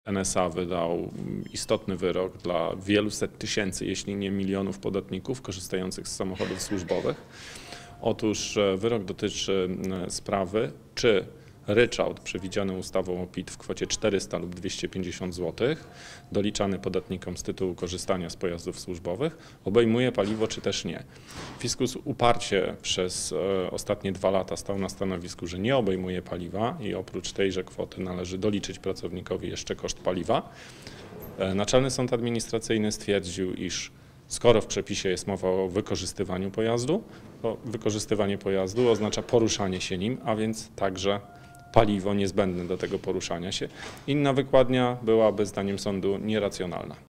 NSA wydał istotny wyrok dla wielu set tysięcy, jeśli nie milionów podatników korzystających z samochodów służbowych. Otóż wyrok dotyczy sprawy, czy ryczałt przewidziany ustawą o PIT w kwocie 400 lub 250 zł, doliczany podatnikom z tytułu korzystania z pojazdów służbowych, obejmuje paliwo, czy też nie. Fiskus uparcie przez ostatnie 2 lata stał na stanowisku, że nie obejmuje paliwa i oprócz tejże kwoty należy doliczyć pracownikowi jeszcze koszt paliwa. Naczelny Sąd Administracyjny stwierdził, iż skoro w przepisie jest mowa o wykorzystywaniu pojazdu, to wykorzystywanie pojazdu oznacza poruszanie się nim, a więc także paliwo niezbędne do tego poruszania się. Inna wykładnia byłaby zdaniem sądu nieracjonalna.